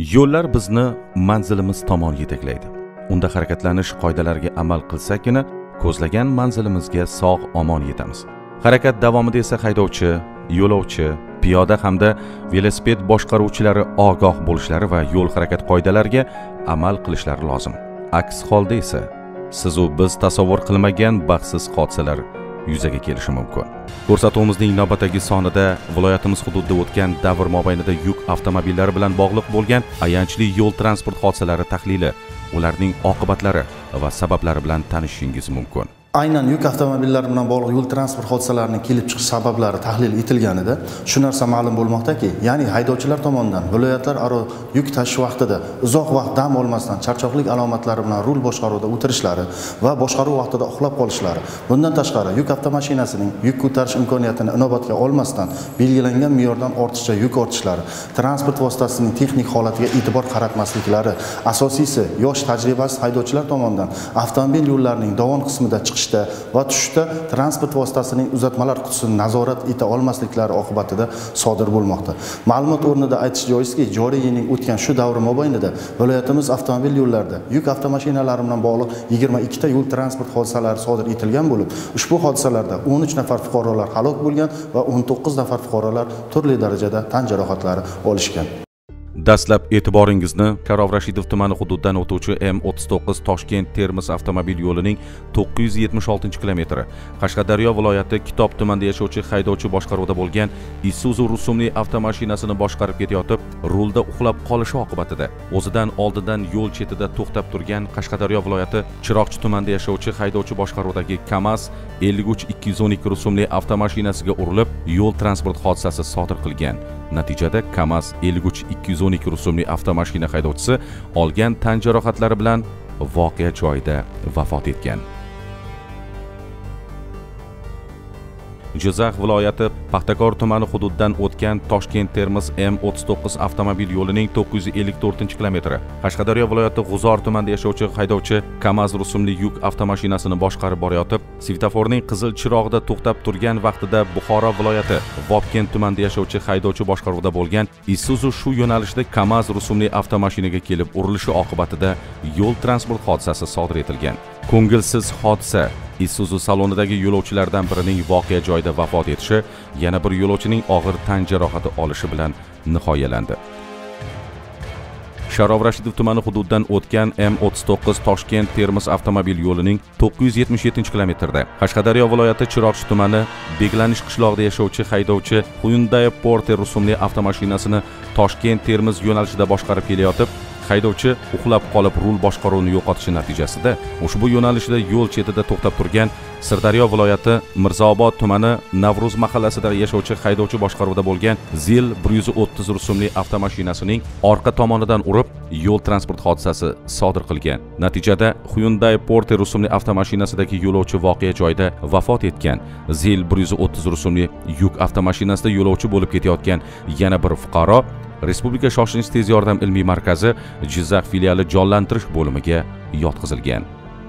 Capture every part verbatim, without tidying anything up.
Yo'llar bizni manzilimiz tomon yetaklaydi. Unda harakatlanish qoidalariga amal qilsakgina ko'zlagan manzilimizga sog' omon yetamiz. Harakat davomida esa haydovchi, yo'lovchi, piyoda hamda velosiped boshqaruvchilari ogoh bo'lishlari va yo'l harakat qoidalariga amal qilishlari lozim. Aks holda esa siz u biz tasavvur qilmagan baxtsiz hodisalar yuzaga kelishi mumkin. Ko'rsatuvimizning navbatdagi sonida viloyatimiz hududida o'tgan davr mobaynida yuk avtomobillari bilan bog'liq bo'lgan ayanchli yo'l transport hodisalari tahlili, ularning oqibatlari va sabablari bilan tanishishingiz mumkin. Aynan yuk avtomobillari bilan bog'liq yo'l transport hodisalarining kelib chiqish sabablari tahlil etilganida shu narsa ma'lum bo'lmoqdaki, ya'ni haydovchilar tomonidan viloyatlar aro yuk tashish vaqtida uzoq vaqt dam olmasdan charchoqlik alomatlari bilan rul boshqaruvida o'tirishlari va boshqaruv vaqtida uxlab qolishlari. Bundan tashqari yuk avtomashinasining yuk ko'tarish imkoniyatini inobatga olmasdan belgilangan me'yordan ortiqcha yuk ortishlari, transport vositasining texnik holatiga e'tibor qaratmasliklari, asosiysi yosh tajribasiz haydovchilar tomonidan avtomobil yo'llarining dovon qismida chiqish va tushishda transport vositasining uzatmalar qutisini nazorat eta olmasliklari oqibatida sodir bo'lmoqda. Ma'lumot o'rnida aytish joizki, joriy yilning o'tgan shu davri mobaynida viloyatimiz avtomobil yo'llarida yuk avtomashinalari bilan bog'liq yigirma ikkita yo'l transport hodisalari sodir etilgan bo'lib, ushbu hodisalarda o'n uch nafar fuqarolar halok bo'lgan va o'n to'qqiz nafar fuqarolar turli darajada tan jarohatlari olishgan. Dastlab e'tiboringizni Karov Rashidov tumani hududidan o'tuvchi M o'ttiz to'qqiz Toshkent-Termiz avtomobil yo'lining to'qqiz yuz yetmish oltinchi kilometri, Qashqadaryo viloyati Kitob tumanida yashovchi haydovchi boshqaruvida bo'lgan Isuzu rusumli avtomashinasini boshqarib ketayotib, rulda uxlab qolishi oqibatida o'zidan oldindan yo'l chetida to'xtab turgan Qashqadaryo viloyati Chiroqchi tumanida yashovchi haydovchi boshqaruvidagi Kamaz ellik uch ikki yuz o'n ikki rusumli avtomashinasiga urilib, yo'l transport hodisasi sodir qilgan. Natijada Kamaz ellik uch ikki yuz o'n ikki rusumli avtomashina haydovchisi olgan tan jarohatlari bilan voqea joyida vafot etgan. Jizzax viloyati Paxtakor tumani hududidan o'tgan Toshkent-Termiz M o'ttiz to'qqiz avtomobil yo'lining to'qqiz yuz ellik to'rtinchi kilometri, Qashqadaryo viloyati G'uzor tumanida yashovchi haydovchi Kamaz rusumli yuk avtomashinasini boshqarib borayotib, svetoforning qizil chirog'ida to'xtab turgan vaqtida Buxoro viloyati Vobkent tumanida yashovchi haydovchi boshqaruvida bo'lgan Isuzu shu yo'nalishda Kamaz rusumli avtomashinaga kelib urilishi oqibatida yo'l transport hodisasi sodir etilgan. Ko'ngilsiz hodisa Isuzu salonidagi yo'lovchilardan birining voqea joyida vafot etishi, yana bir yo'lovchining og'ir tan jarohati olishi bilan nihoyalandi. Karov Rashidov tumani hududidan o'tgan M o'ttiz to'qqiz Toshkent-Termiz avtomobil yo'lining to'qqiz yuz yetmish yettinchi kilometrida, Qashqadaryo viloyati Chiroqchi tumani Beglanish qishlog'ida yashovchi haydovchi Hyundai Porter rusumli avtomashinasini Toshkent-Termiz yo'nalishida boshqarib kelayotib, haydovchi uxlab qolib rul boshqaruvini yo'qotishi natijasida ushbu yo'nalishda yo'l chetida to'xtab turgan Sirdaryo viloyati Mirzaobod tumani Navruz mahallasida yashovchi haydovchi boshqaruvida bo'lgan Zil bir yuz o'ttiz rusumli avtomashinasining orqa tomonidan urib, yo'l transport hodisasi sodir qilgan. Natijada Hyundai Porter rusumli avtomashinasidagi yo'lovchi voqea joyida vafot etgan. Zil bir yuz o'ttiz rusumli yuk avtomashinasida yo'lovchi bo'lib ketayotgan yana bir fuqaro Respublika shoshilinch tez yordam ilmiy markazi Jizzax filiali jonlantirish bo'limiga yotqizilgan.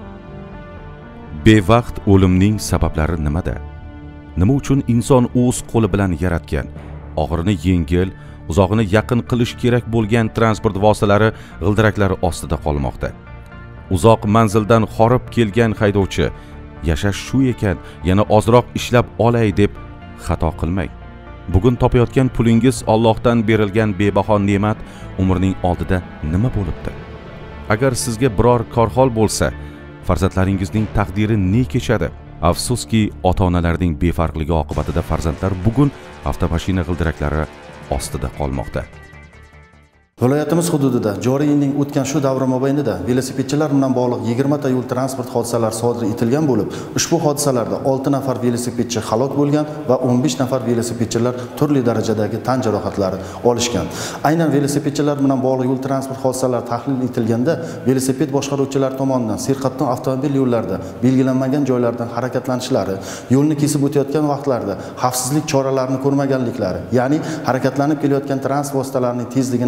Bevaqt o'limning sabablari nimada? Nima uchun inson o'z qo'li bilan yaratgan, og'irini yengil, uzog'ini yaqin qilish kerak bo'lgan transport vositalari g'ildiraklari ostida qolmoqda? Uzoq manzildan horib kelgan haydovchi, yashash shu ekan, yana ozroq ishlab olay deb xato qilmang. Bugun topayotgan pulingiz Allohdan berilgan bebaho ne'mat, umrning oldida nima bo'libdi? Agar sizga biror korhol bo'lsa, farzandlaringizning taqdiri ne kechadi? Afsuski, ota-onalarning befarqligi oqibatida farzandlar bugun avtomashina g'ildiraklari ostida qolmoqda. Viloyatimiz hududida joriy yilning o'tgan shu davr mobaynida velosipedchilar bilan bog'liq yigirma ta yo'l transport hodisalari sodir etilgan bo'lib, ushbu hodisalarda olti nafar velosipedchi halok bo'lgan va o'n besh nafar velosipedchilar turli darajadagi tan jarohatlari olishgan. Aynan velosipedchilar bilan bog'liq yo'l transport hodisalari tahlil etilganda, velosiped boshqaruvchilari tomonidan serqatnov avtomobil yo'llarida belgilanmagan joylardan harakatlanishlari, yo'lni kesib o'tayotgan vaqtlarda xavfsizlik choralarini ko'rmaganliklari, ya'ni harakatlanib kelayotgan transport vositalarining tezligini hisobga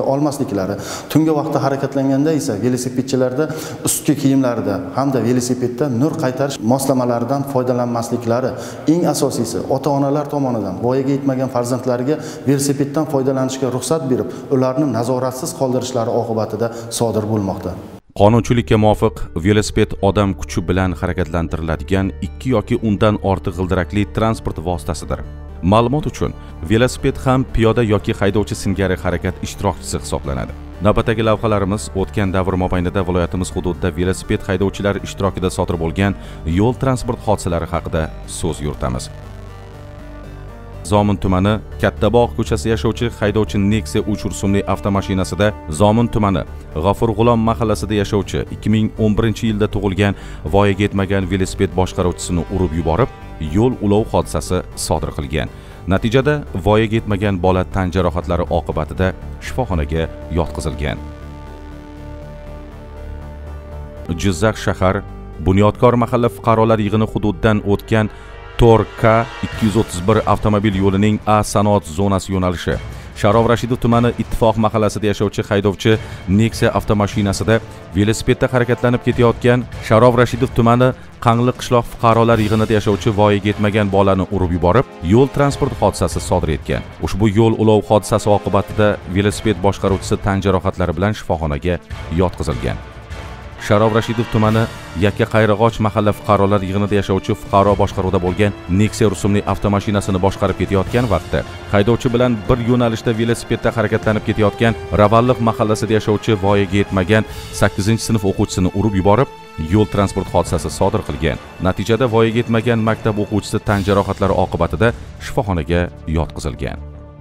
olmasliklari, tungi vaqtda harakatlanganda esa velosipedchilarda ustki kiyimlarida hamda velosipedda nur qaytarish moslamalaridan foydalanmasliklari, eng asosiysi ota-onalar tomonidan voyaga yetmagan farzandlariga velosipeddan foydalanishga ruxsat berib, ularni nazoratsiz qoldirishlari oqibatida sodir bo'lmoqda. Qonunchilikka muvofiq velosiped odam kuchi bilan harakatlantiriladigan ikki yoki undan ortiq g'ildirakli transport vositasidir. Ma'lumot uchun, velosiped ham piyoda yoki haydovchi singari harakat ishtirokchisi hisoblanadi. Navbatdagi lavhalarimiz o'tgan davr mobaynida viloyatimiz hududida velosiped haydovchilari ishtirokida sodir bo'lgan yo'l transport hodisalari haqida so'z yuritamiz. Zomin tumani Kattabog' ko'chasida yashovchi haydovchi Nexia uch rusumli avtomashinasida Zomin tumani G'afur G'ulom mahallasida yashovchi ikki ming o'n birinchi yilda tug'ilgan voyaga yetmagan velosiped boshqaruvchisini urib yuborib, yo'l ulov hodisasi sodir qilgan. Natijada voyaga yetmagan bola tan jarohatlari oqibatida shifoxonaga yotqizilgan. Jizzax shahar Bunyodkor mahalla fuqarolar yig'ini hududidan o'tgan to'rt K ikki yuz o'ttiz bir avtomobil yo'lining A sanoat zonasi yo'nalishi Sharov Rashidov tumani Ittifoq mahallasida yashovchi haydovchi Nexia avtomashinasida velosipedda harakatlanib ketayotgan Sharov Rashidov tumani Qangli qishloq fuqarolar yig'inida yashovchi voyaga yetmagan bolani urib yuborib, yo'l transport hodisasi sodir etgan. Ushbu yo'l ulov hodisasi oqibatida velosiped boshqaruvchisi tan jarohatlari bilan shifoxonaga yotqizilgan. Sharov Rashidov tumani Yakka Qayrag'och mahalla fuqarolar yig'inida yashovchi fuqaro boshqaruvida bo'lgan Nexia rusumli avtomashinasini boshqarib ketayotgan vaqtda haydovchi bilan bir yo'nalishda velosipedda harakatlanib ketayotgan Ravalliq mahallasida yashovchi voyaga yetmagan sakkizinchi sinf o'quvchisini urib yuborib, yo'l transport hodisasi sodir qilgan. Natijada voyaga yetmagan maktab o'quvchisi tan jarohatlari oqibatida shifoxonaga yotqizilgan.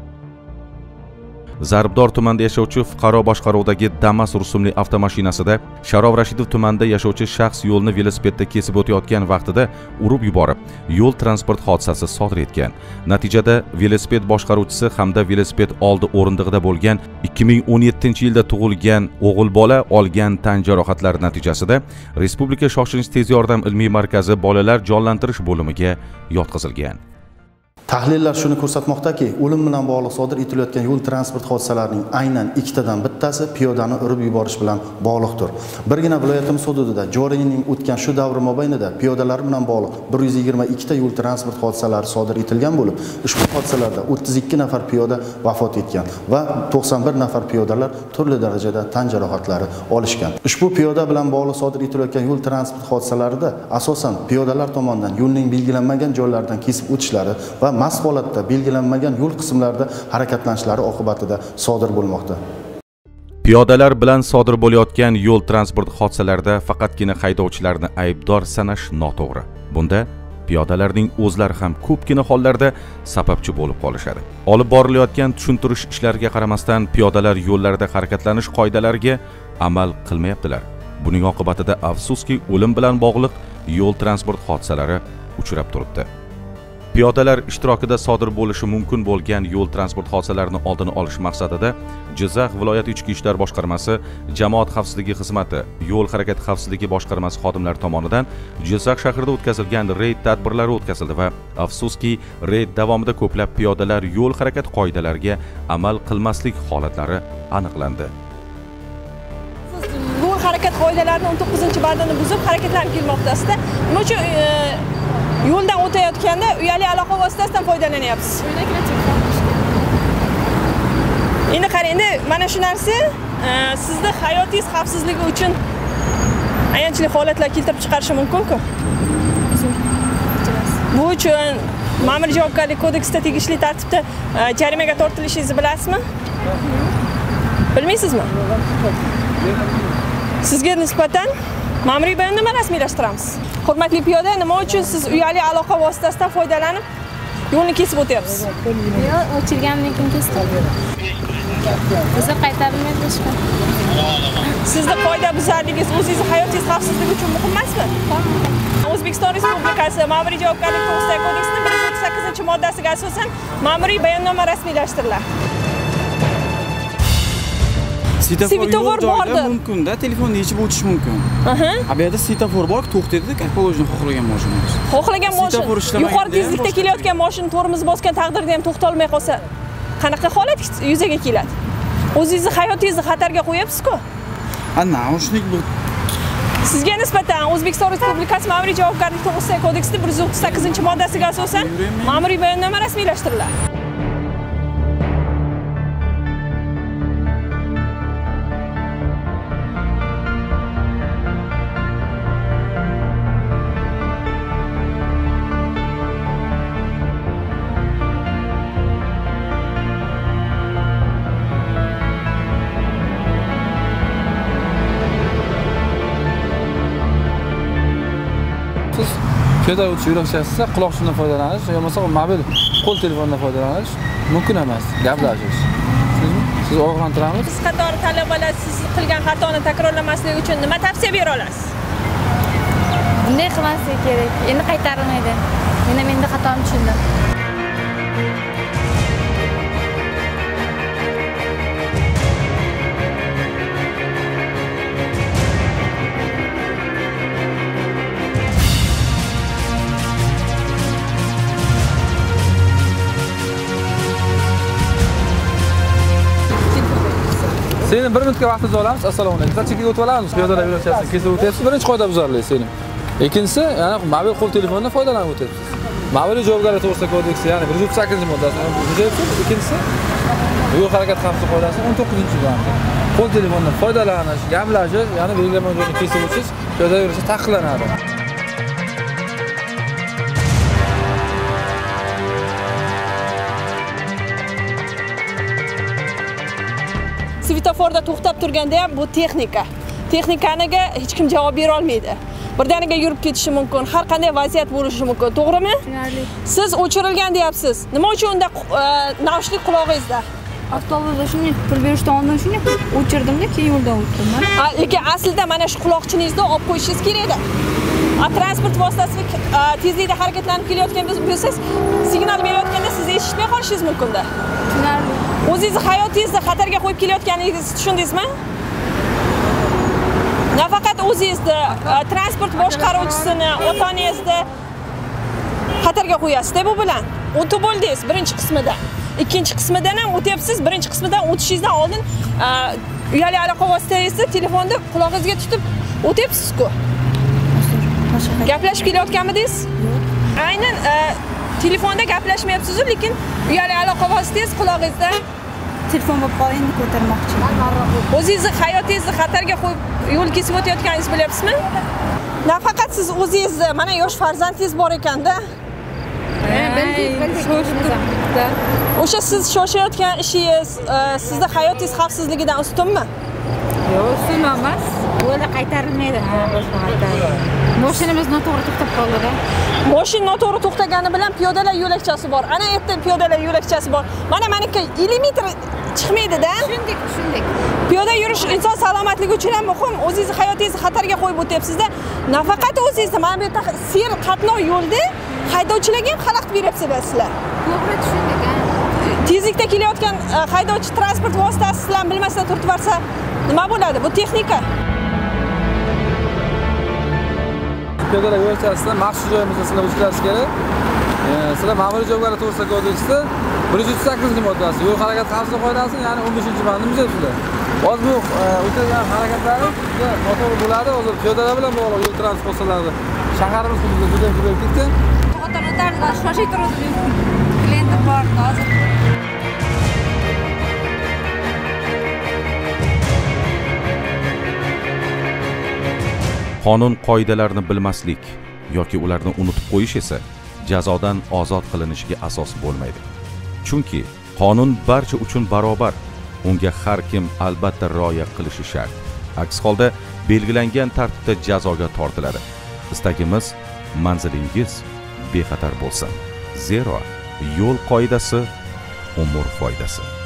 Zarbdor tumanida yashovchi fuqaro boshqaruvidagi Damas rusumli avtomashinasida Sharov Rashidov tumanida yashovchi shaxs yo'lni velosipedda kesib o'tayotgan vaqtida urib yuborib, yo'l transport hodisasi sodir etgan. Natijada velosiped boshqaruvchisi hamda velosiped oldi o'rindig'ida bo'lgan ikki ming o'n yettinchi yilda tug'ilgan o'g'il bola olgan tan jarohatlari natijasida Respublika shoshilinch tez yordam ilmiy markazi bolalar jonlantirish bo'limiga yotqizilgan. Tahlillar shuni ko'rsatmoqdaki, o'lim bilan bog'liq sodir etilayotgan yo'l transport hodisalarining aynan ikkitadan bittasi piyodani urib yuborish bilan bog'liqdir. Birgina viloyatimiz hududida joriy yilning o'tgan shu davr mobaynida piyodalar bilan bog'liq bir yuz yigirma ikkita yo'l transport hodisalari sodir etilgan bo'lib, ushbu hodisalarda o'ttiz ikki nafar piyoda vafot etgan va to'qson bir nafar piyodalar turli darajada tan jarohatlari olishgan. Ushbu piyoda bilan bog'liq sodir etilayotgan yo'l transport hodisalarida asosan piyodalar tomonidan yo'lning belgilanmagan joylaridan kesib o'tishlari va mast holatda belgilanmagan yo'l qismlarida harakatlanishlari oqibatida sodir bo'lmoqda. Piyodalar bilan sodir bo'layotgan yo'l transport hodisalarida faqatgina haydovchilarni aybdor sanash noto'g'ri. Bunda piyodalarning o'zlari ham ko'pgina hollarda sababchi bo'lib qolishadi. Olib borilayotgan tushuntirish ishlariga qaramasdan piyodalar yo'llarida harakatlanish qoidalariga amal qilmayaptilar. Buning oqibatida afsuski o'lim bilan bog'liq yo'l transport hodisalari uchrab turibdi. Piyodalar ishtirokida sodir bo'lishi mumkin bo'lgan yo'l transport hodisalarini oldini olish maqsadida Jizzax viloyat ichki ishlar boshqarmasi, jamoat xavfsizligi xizmati, yo'l harakati xavfsizligi boshqarmasi xodimlari tomonidan Jizzax shahrida o'tkazilgan reyd tadbirlari o'tkazildi va afsuski reyd davomida ko'plab piyodalar yo'l harakati qoidalariga amal qilmaslik holatlari aniqlandi. Yo'l harakat qoidalarini o'n to'qqizinchi bandini buzib harakatlanib kelmoqdasizda. Nima uchun yo'ldan o'tayotganda uyali aloqa vositasidan foydalanyapsiz? Endi qarang, mana shu narsa sizni hayotingiz xavfsizligi uchun ayanchli holatlar keltirib chiqarishi mumkin-ku. Bu uchun Ma'muriy javobgarlik kodeksida tegishli tartibda jarimaga tortilishingizni bilasizmi? Bilmaysizmi? Sizga nisbatan ma'muriy bayonnoma rasmiylashtiramiz. Hurmatli piyoda, nima uchun siz uyali aloqa vositasidan foydalanib yo'lni kesib o'tyapsiz? Yo'l o'chirgandan keyin kesdim. Bizni qaytarilmaydi boshqa. Sizni qoidabuzarligingiz o'zingizni hayotingiz xavfsizligi uchun muhim emasmi? O'zbekiston Respublikasi Ma'muriy javobgarlik to'g'risidagi kodeksining bir yuz o'ttiz sakkizinchi moddasiga asosan ma'muriy bayonnoma rasmiylashtiriladi. Svetofor bordir. Mumkin-da, telefonni yechib o'tish mumkin. Aha. Bu yerda svetofor bor, to'xtaydi, polovni xohlagan mashinamiz. Xohlagan mashina. Yuqori tezlikda kelayotgan mashina tormoz bosgan taqdirda ham to'xta olmay qolsa, qanaqa holat yuzaga keladi? O'zingizni hayotingizni xatarga qo'yapsiz-ku. Ha, naushnik bu. Sizga nisbatan O'zbekiston Respublikasi Ma'muriy javobgarlik to'g'risidagi kodeksining bir yuz o'ttiz sakkizinchi moddasiga asosan ma'muriy bayonnoma rasmiylashtiriladi. Siz piyoda o'tish yo'lakchasida quloqchindan foydalanish yoki bo'lmasa mobil qo'l telefonidan foydalanish mumkin emas, gaplashish. Sizmi? Siz ogohlantiramiz. Siz qatori talabalar siz qilgan xatoni takrorlamaslik uchun nima tavsiya bera olasiz? Bunday qilmaslik kerak. Endi qaytarilmaydi. Men ham endi xatomni tushundim. Sening bir minutga vaqtingizni olamiz. Assalomu alaykum. Chekkaga o'tib olamiz. Piyodalar yo'lakchasini kesib o'tyapsiz. Birinchi qoida buzarlik sening. Ikkinchisi, ya'ni mobil qo'l telefonidan foydalanib o'tyapsiz. Ma'muriy javobgarlik to'g'risidagi kodeksi, ya'ni bir yuz o'ttiz sakkizinchi moddasini buzyapsiz. Ikkinchisi, yo'l harakati xavfsizligi qoidasining o'n to'qqizinchi bandi. Qo'l telefonidan foydalanish, gaplashish, ya'ni belgilangan joyni kesib o'tish piyoda yurishi taqiqlanadi. Svetoforda to'xtab turganda ham bu texnika. Texnikaniga hech kim javob bera olmaydi. Birdaniga yurib ketishi mumkin, har qanday vaziyat bo'lishi mumkin, to'g'rimi? Tushunarli. Siz o'chirilgan deyapsiz. Nima uchun unda naushnik qulog'ingizda? Avtobusda shunday pul berishdan oldin shunday o'chirdim-da, keyin yo'ldan o'tdim. Lekin aslida mana shu quloqchingizni olib qo'yishingiz kerak edi. Transport vositasi tezlikda harakatlanib kelayotgan bo'lsangiz, signal berayotganda siz eshitmay qolishingiz mumkin-da. Tushunarli. O'zingizni hayotingizni xatarga qo'yib kelayotganingizni tushundingizmi? Nafaqat o'zingizni, transport boshqaruvchisini, ota-onangizni xatarga qo'yasiz-da bu bilan. O'tib bo'ldingiz birinchi qismidan. Ikkinchi qismidan ham o'tyapsiz. Birinchi qismidan o'tishingizdan oldin uyali aloqa vositangizni telefonda qulog'ingizga tutib o'tyapsiz-ku. Gaplashib kelayotganmidingiz? Yo'q. Aynan telefonda gaplashmayapsiz, lekin uyali aloqa vositangiz qulog'ingizda. Telefon bo'lib qolingni ko'tarmoqchi. O'zingizni hayotingizni xatarga qo'yib yo'l kesib o'tayotganingizni bilyapsizmi? Nafaqat siz o'zingizni, mana yosh farzandingiz bor ekanda. O'sha siz shoshayotgan ishingiz sizni hayotingiz xavfsizligidan ustunmi? Yo'q, ustun emas. Yo'lda qaytarilmaydi. Ha, boshqa qaytarilmaydi. Mashinamiz noto'g'ri to'xtab qoldi-da. Mashina noto'g'ri to'xtagani bilan piyodalar yo'lakchasi bor. Ana yerda piyodalar yo'lakchasi bor. Mana meniki ellik metr chiqmaydi-da. Tushundik, tushundik. Piyoda yurish inson salomatligi uchun ham muhim. O'zingizni hayotingizni xatarga qo'yib o'tyapsiz-da. Nafaqat o'zingizni, mana bu yerda sel qatnov yo'lda haydovchilarga ham xalaqit beryapsizlar sizlar. To'g'ri tushundik, ha. Tezlikda kelayotgan haydovchi transport vositasi bilan bilmasdan turtib borsa, nima bo'ladi? Bu texnika. Piyodalar yo'lakchasida maxsus joyimizda sizlar o'tkazasiz kerak. Sizlar ma'muriy javobgarlik to'g'risidagi kodeksida bir yuz o'ttiz sakkizinchi moddasi yo'l harakati xavfsizligi qoidasining, ya'ni o'n beshinchi bandini buzyapsizlar. Hozir bu o'tayotgan harakatlarimiz juda noto'g'ri bo'ladi. Hozir piyodalar bilan bog'liq yo'l transport vositalari shaharimiz hududida juda ko'payib ketgan. Ota-onalar shoshib turadi. Klientim bor hozir. Qonun qoidalarini bilmaslik yoki ularni unutib qo'yish esa jazodan ozod qilinishiga asos bo'lmaydi. Chunki qonun barcha uchun barobar, unga har kim albatta rioya qilishi shart. Aks holda belgilangan tartibda jazoga tortiladi. Istagimiz manzilingiz bexatar bo'lsin. Zero yo'l qoidasi umr foydasi.